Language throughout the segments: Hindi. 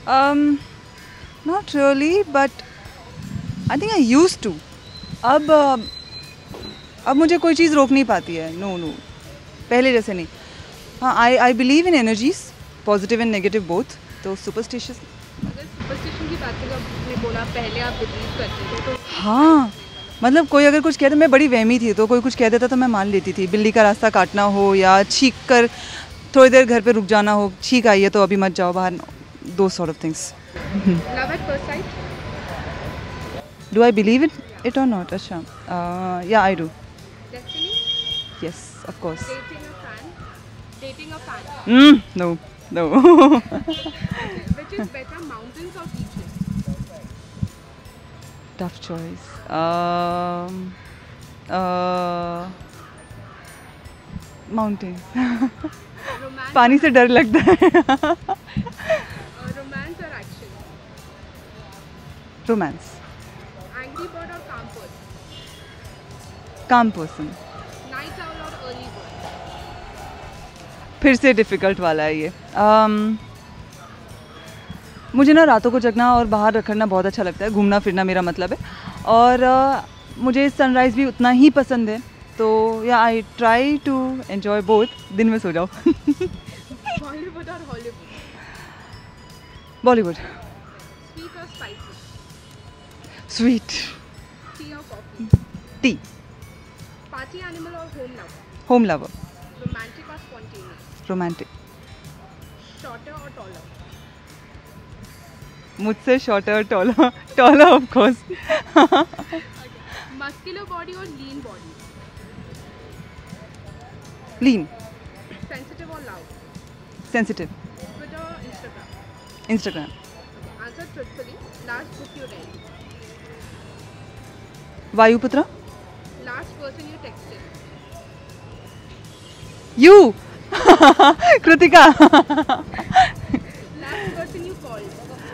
Not really, but I think I used to. अब मुझे कोई चीज़ रोक नहीं पाती है. नो पहले जैसे नहीं. हाँ, I believe in energies, positive and negative both. तो सुपरस्टिशियस, अगर सुपरस्टिशन की बात करें, आपने बोला पहले आप बिलीव करते थे, तो हाँ मतलब कोई अगर कुछ कहता, मैं बड़ी वहमी थी, तो कोई कुछ कह देता तो मैं मान लेती थी. बिल्ली का रास्ता काटना हो या छींक कर थोड़ी देर घर पे रुक जाना हो, छींक आई है तो अभी मत जाओ बाहर, दो sort of things. Love at first sight, do I believe it और नॉट? अच्छा, या I do. Destiny, yes, of course. Dating a fan. No. Which is better, mountains or beaches? Tough choice. Mountain. Romance, पानी से डर लगता है. romance or action? Romance. Angry bird or calm person? Calm person. Night owl or early bird? फिर से डिफ़िकल्ट वाला है ये. मुझे ना रातों को जगना और बाहर रखना बहुत अच्छा लगता है. घूमना फिरना मेरा मतलब है. और मुझे सनराइज़ भी उतना ही पसंद है. तो या I try to enjoy both. दिन में सो जाओ. Bollywood or Hollywood? Bollywood. Sweet or spicy? Sweet. Tea or coffee? Tea. Party animal or home lover? Home lover. Romantic or spontaneous? Romantic. Shorter or taller? मुझसे shorter, taller of course. Muscular body or lean body? Lean. Sensitive or loud? Sensitive. Twitter or Instagram? Instagram. Answer truthfully. Last book you read? Vayuputra. Last person you texted? You. Kritika. Last person you called?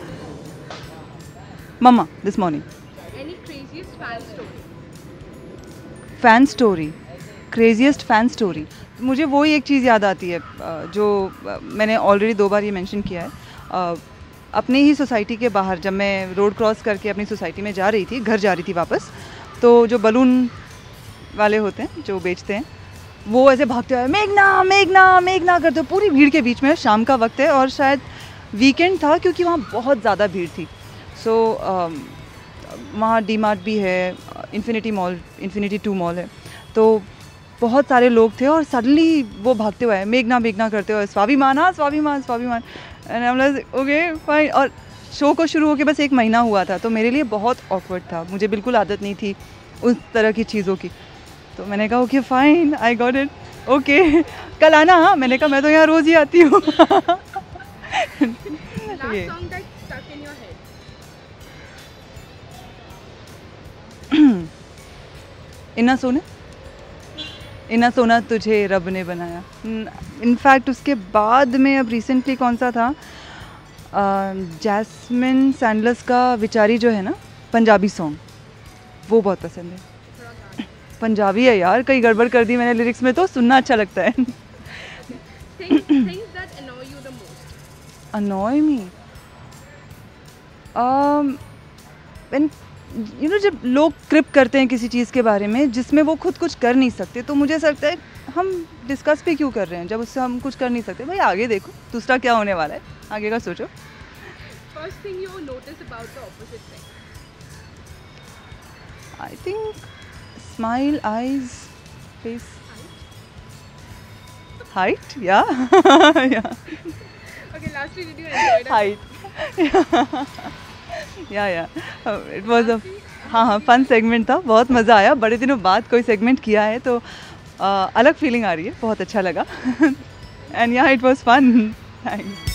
Mamma this morning. Any craziest fan story? Fan story. Craziest fan story. मुझे वही एक चीज़ याद आती है जो मैंने ऑलरेडी 2 बार ये मेंशन किया है. अपने ही सोसाइटी के बाहर जब मैं रोड क्रॉस करके अपनी सोसाइटी में जा रही थी, घर जा रही थी वापस, तो जो बलून वाले होते हैं जो बेचते हैं, वो ऐसे भागते हुए मेघना मेघना मेघना करते हुए पूरी भीड़ के बीच में. शाम का वक्त है और शायद वीकेंड था क्योंकि वहाँ बहुत ज़्यादा भीड़ थी. सो वहाँ डी मार्ट भी है, इन्फिनिटी 2 मॉल है, तो बहुत सारे लोग थे और सडनली वो भागते हुए मेघना मेघना करते हुए स्वाभिमान, हाँ Swabhimaan. And I am like okay fine. और शो को शुरू होके बस 1 महीना हुआ था, तो मेरे लिए बहुत ऑकवर्ड था. मुझे बिल्कुल आदत नहीं थी उस तरह की चीज़ों की. तो मैंने कहा okay fine, I got it, okay कल आना. हाँ, मैंने कहा मैं तो यहाँ रोज़ ही आती हूँ. Last song that stuck in your head? इन्ना सोना तुझे रब ने बनाया. इनफैक्ट उसके बाद में अब रिसेंटली कौन सा था, जैस्मिन सैंडलर्स का विचारी जो है ना, पंजाबी सॉन्ग, वो बहुत पसंद है. पंजाबी है यार, कहीं गड़बड़ कर दी मैंने लिरिक्स में, तो सुनना अच्छा लगता है. Things that annoy you the most? Annoy me? when जब लोग क्रिप करते हैं किसी चीज़ के बारे में जिसमें वो खुद कुछ कर नहीं सकते, तो मुझे ऐसा लगता है हम डिस्कस भी क्यों कर रहे हैं जब उससे हम कुछ कर नहीं सकते. भाई आगे देखो दूसरा क्या होने वाला है, आगे का सोचो. First thing you notice about the opposite sex? I think smile, eyes, face, height. या Okay, lastly, did you enjoy that? Height. या इट वाज अ हाँ फन सेगमेंट था. बहुत मज़ा आया. बड़े दिनों बाद कोई सेगमेंट किया है तो अलग फीलिंग आ रही है. बहुत अच्छा लगा. एंड या इट वाज फन. थैंक्स.